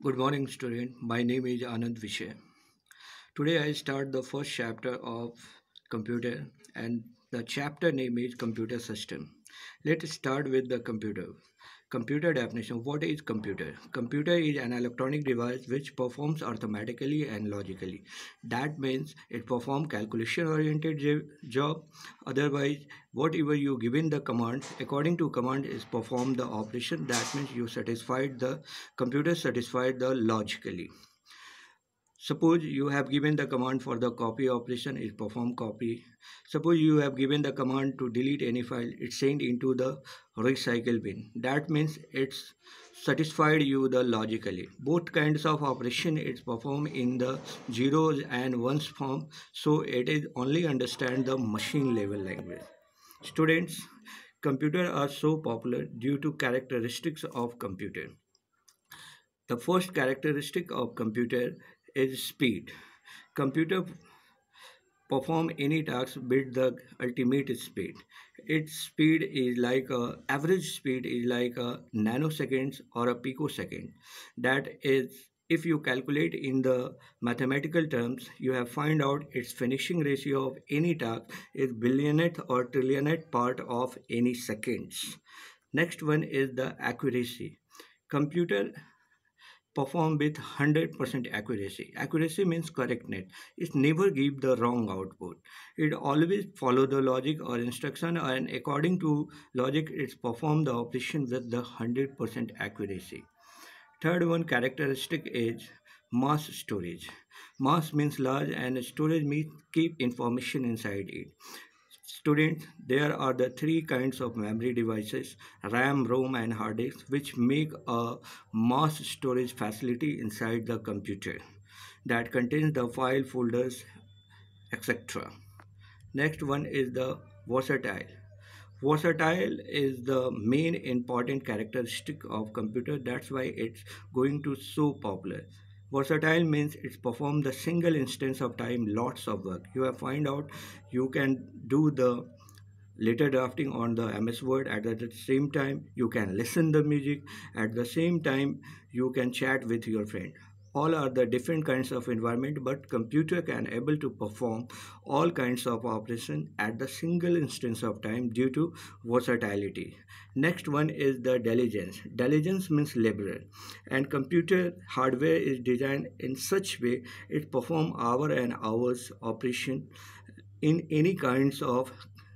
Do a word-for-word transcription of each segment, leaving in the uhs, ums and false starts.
Good morning, student. My name is Anand Vijay. Today I start the first chapter of computer, and the chapter name is computer system. Let's start with the computer. Computer definition. What is computer? Computer is an electronic device which performs arithmetically and logically. That means it performs calculation oriented job. Otherwise, whatever you given the command, according to command is perform the operation. That means you satisfied the computer satisfied the logically. Suppose you have given the command for the copy operation, it perform copy. Suppose you have given the command to delete any file, it's sent into the recycle bin. That means it's satisfied you the logically. Both kinds of operation it's perform in the zeros and ones form, so it is only understand the machine level language. Students, computers are so popular due to characteristics of computer. The first characteristic of computer is speed. Computer perform any task with the ultimate speed. Its speed is like a average speed is like a nanoseconds or a picosecond. That is, if you calculate in the mathematical terms, you have find out its finishing ratio of any task is billionth or trillionth part of any seconds. Next one is the accuracy. Computer perform with one hundred percent accuracy. Accuracy means correctness. It never give the wrong output. It always follow the logic or instruction, and according to logic, it's perform the operation with the one hundred percent accuracy. Third one characteristic is mass storage. Mass means large and storage means keep information inside it. Students, there are the three kinds of memory devices, RAM, ROM and hard disk, which make a mass storage facility inside the computer that contains the file folders, et cetera. Next one is the versatile. Versatile is the main important characteristic of computer. That's why it's going to so popular. Versatile means it's perform the single instance of time lots of work. You have find out you can do the later drafting on the M S Word at the same time you can listen the music at the same time you can chat with your friend. All are the different kinds of environment, but computer can able to perform all kinds of operation at the single instance of time due to versatility. Next one is the diligence. Diligence means liberal, and computer hardware is designed in such way it perform hour and hours operation in any kinds of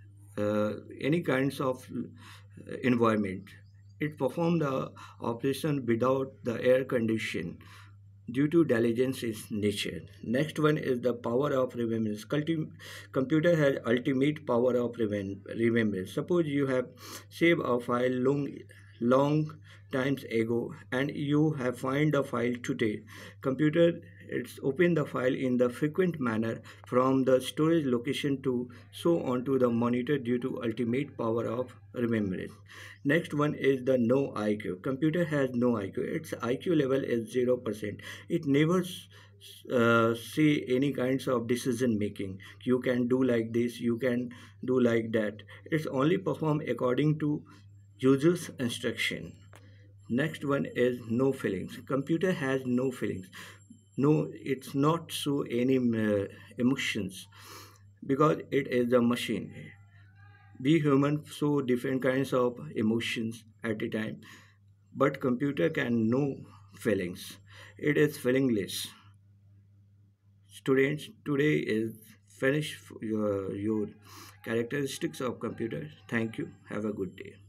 uh, any kinds of uh, environment. It perform the operation without the air condition due to diligence is nature. Next one is the power of remembrance. Culti- computer has ultimate power of remem- remembrance. Suppose you have saved a file long, long times ago and you have find the file today. Computer it's open the file in the frequent manner from the storage location to so onto the monitor due to ultimate power of remembrance. Next one is the no I Q. Computer has no I Q. Its I Q level is zero percent. It never uh, see any kinds of decision making. You can do like this, you can do like that. It's only perform according to user's instruction. Next one is no feelings. Computer has no feelings. No, it's not show any uh, emotions because it is a machine. We human show different kinds of emotions at a time, but computer can know feelings. It is feelingless. Students, today is finish your, your characteristics of computer. Thank you. Have a good day.